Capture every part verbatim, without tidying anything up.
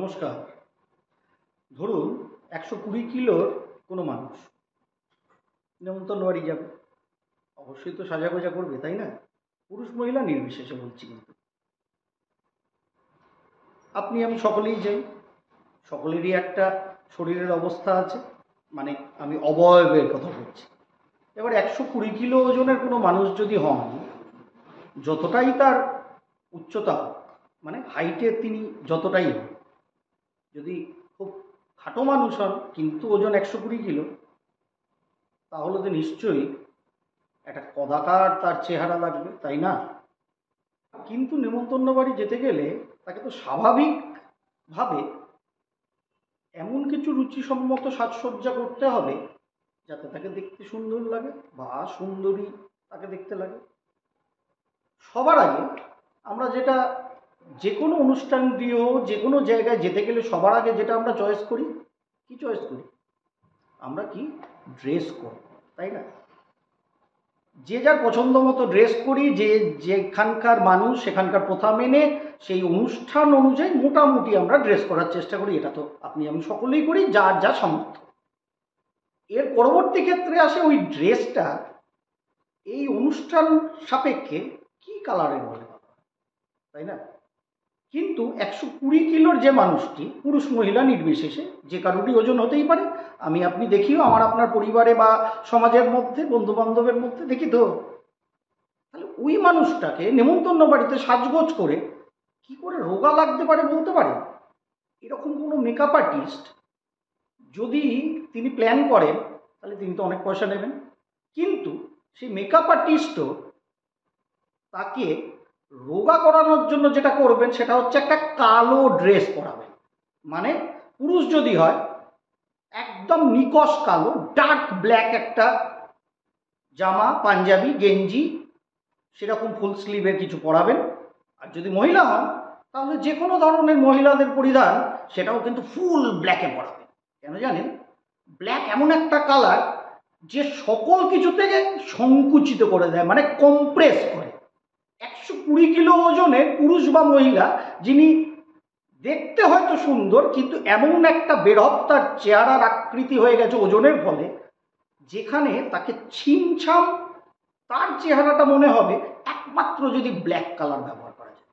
নমস্কার। ধরুন একশো কুড়ি কিলোর কোনো মানুষ নেমন্তন্ন বাড়ি যাবে, অবশ্যই তো সাজাগোজা করবে, তাই না? পুরুষ মহিলা নির্বিশেষে বলছি। কিন্তু আপনি আমি সকলেই যাই, সকলেরই একটা শরীরের অবস্থা আছে, মানে আমি অবয়বের কথা বলছি। এবার একশো কুড়ি কিলো ওজনের কোনো মানুষ যদি হন, যতটাই তার উচ্চতা, মানে হাইটে তিনি যতটাই হন, যদি খুব খাটো মানুষ হন কিন্তু ওজন একশো কুড়ি কিলো, তাহলে তো নিশ্চয়ই একটা কদাকার তার চেহারা লাগবে, তাই না? কিন্তু নেমন্তন্ন বাড়ি যেতে গেলে তাকে তো স্বাভাবিকভাবে এমন কিছু রুচিসম্মত সাজসজ্জা করতে হবে যাতে তাকে দেখতে সুন্দর লাগে বা সুন্দরী তাকে দেখতে লাগে। সবার আগে আমরা যেটা, যে কোনো অনুষ্ঠান গৃহ, যে কোনো জায়গায় যেতে গেলে সবার আগে যেটা আমরা চয়েস করি, কি চয়েস করি আমরা? কি ড্রেস কোড, তাই না? যে যার পছন্দ মতো ড্রেস করি, যে যেখানকার মানুষ সেখানকার প্রথা মেনে সেই অনুষ্ঠান অনুযায়ী মোটামুটি আমরা ড্রেস করার চেষ্টা করি। এটা তো আপনি আমি সকলেই করি, যার যা সামর্থ্য। এর পরবর্তী ক্ষেত্রে আসে ওই ড্রেসটা এই অনুষ্ঠান সাপেক্ষে কি কালারের হলে, তাই না? কিন্তু একশো কুড়ি কিলোর যে মানুষটি, পুরুষ মহিলা নির্বিশেষে যে কারোরই ওজন হতেই পারে, আমি আপনি দেখিও আমার আপনার পরিবারে বা সমাজের মধ্যে, বন্ধু বান্ধবের মধ্যে দেখি তো। তাহলে ওই মানুষটাকে নেমন্তন্ন বাড়িতে সাজগোজ করে কি করে রোগা লাগতে পারে বলতে পারে? এরকম কোনো মেকআপ আর্টিস্ট যদি তিনি প্ল্যান করেন তাহলে তিনি তো অনেক পয়সা নেবেন, কিন্তু সেই মেকআপ আর্টিস্টও তাকে রোগা করানোর জন্য যেটা করবেন সেটা হচ্ছে একটা কালো ড্রেস পরাবেন। মানে পুরুষ যদি হয় একদম নিকশ কালো, ডার্ক ব্ল্যাক একটা জামা, পাঞ্জাবি, গেঞ্জি, সেরকম ফুল স্লিভের কিছু পরাবেন। আর যদি মহিলা হন তাহলে যে কোনো ধরনের মহিলাদের পরিধান সেটাও কিন্তু ফুল ব্ল্যাকে পরাবেন। কেন জানেন? ব্ল্যাক এমন একটা কালার যে সকল কিছু থেকে সংকুচিত করে দেয়, মানে কম্প্রেস করে। একশো কুড়ি কিলো ওজনের পুরুষ বা মহিলা যিনি দেখতে হয়তো সুন্দর, কিন্তু এমন একটা বেরব তার চেহারার আকৃতি হয়ে গেছে ওজনের ফলে, যেখানে তাকে ছিমছাম তার চেহারাটা মনে হবে একমাত্র যদি ব্ল্যাক কালার ব্যবহার করা যায়।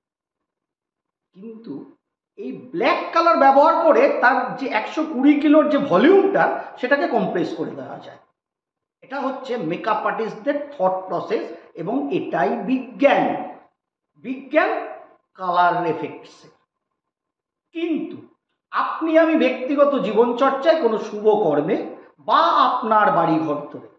কিন্তু এই ব্ল্যাক কালার ব্যবহার করে তার যে একশো কুড়ি কিলোর যে ভলিউমটা সেটাকে কম্প্রেস করে দেওয়া যায়। এটা হচ্ছে মেকআপ আর্টিস্টদের থট প্রসেস, এবং এটাই বিজ্ঞান। বিজ্ঞান কালার এফেক্টসে। কিন্তু আপনি আমি ব্যক্তিগত জীবনচর্চায়, কোনো শুভ কর্মে বা আপনার বাড়ি ঘর ধরে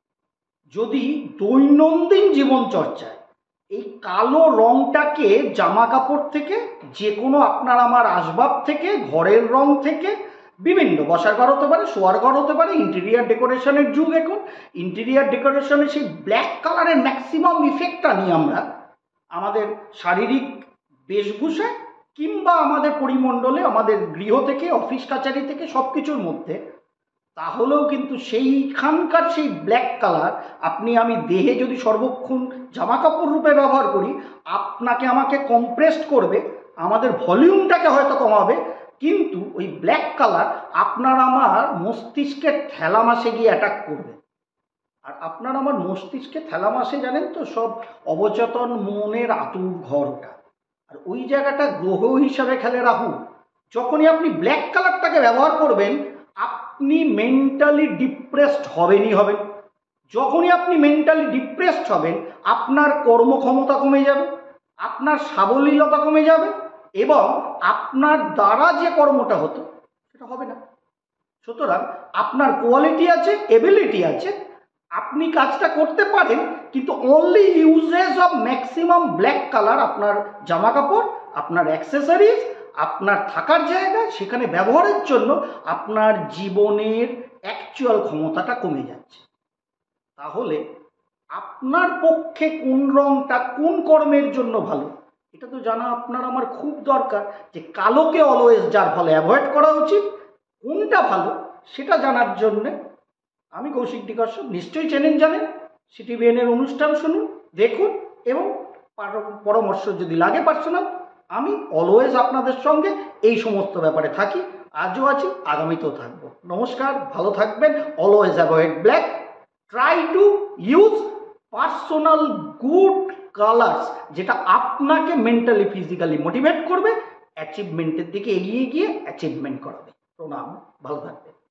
যদি দৈনন্দিন জীবনচর্চায় এই কালো রংটাকে জামা কাপড় থেকে, যে কোনো আপনার আমার আসবাব থেকে, ঘরের রং থেকে, বিভিন্ন বসার ঘর হতে পারে, শোয়ার ঘর হতে পারে, ইন্টেরিয়ার ডেকোরেশনের যুগ এখন, ইন্টেরিয়ার ডেকোরেশনে সেই ব্ল্যাক কালারের ম্যাক্সিমাম ইফেক্টটা নিয়ে আমরা আমাদের শারীরিক বেশভূষায় কিংবা আমাদের পরিমণ্ডলে, আমাদের গৃহ থেকে, অফিস কাচারি থেকে, সব কিছুর মধ্যে, তাহলেও কিন্তু সেইখানকার সেই ব্ল্যাক কালার আপনি আমি দেহে যদি সর্বক্ষণ জামা কাপড় রূপে ব্যবহার করি, আপনাকে আমাকে কম্প্রেসড করবে, আমাদের ভলিউমটাকে হয়তো কমাবে, কিন্তু ওই ব্ল্যাক কালার আপনার আমার মস্তিষ্কের থ্যালামাসে গিয়ে অ্যাটাক করবে। আর আপনার আমার মস্তিষ্কে থ্যালামাসে জানেন তো, সব অবচেতন মনের আতুর ঘরটা, আর ওই জায়গাটা গ্রহ হিসাবে খেলে রাহু। যখনই আপনি ব্ল্যাক কালারটাকে ব্যবহার করবেন, আপনি মেন্টালি ডিপ্রেসড হবেনই হবেন। যখনই আপনি মেন্টালি ডিপ্রেসড হবেন, আপনার কর্মক্ষমতা কমে যাবে, আপনার সাবলীলতা কমে যাবে, এবং আপনার দ্বারা যে কর্মটা হতো সেটা হবে না। সুতরাং আপনার কোয়ালিটি আছে, এবিলিটি আছে, আপনি কাজটা করতে পারেন, কিন্তু only uses of maximum black colour আপনার জামা কাপড়, আপনার অ্যাক্সেসরিজ, আপনার থাকার জায়গা, সেখানে ব্যবহারের জন্য আপনার জীবনের অ্যাকচুয়াল ক্ষমতাটা কমে যাচ্ছে। তাহলে আপনার পক্ষে কোন রংটা কোন কর্মের জন্য ভালো, এটা তো জানা আপনার আমার খুব দরকার। যে কালোকে অলওয়েজ যার ফলে অ্যাভয়েড করা উচিত, কোনটা ভালো সেটা জানার জন্যে আমি কৌশিক ডি কাশ্যপ, নিশ্চয়ই চেনেন, জানেন, সিটিভিএনের অনুষ্ঠান শুনুন, দেখুন, এবং পরামর্শ যদি লাগে পার্সোনাল, আমি অলওয়েজ আপনাদের সঙ্গে এই সমস্ত ব্যাপারে থাকি, আজও আছি, আগামীতেও থাকবো। নমস্কার, ভালো থাকবেন। Always avoid black, try to use personal good colours, যেটা আপনাকে মেন্টালি ফিজিক্যালি মোটিভেট করবে, অ্যাচিভমেন্টের দিকে এগিয়ে গিয়ে অ্যাচিভমেন্ট করাবে। প্রণাম, ভালো থাকবেন।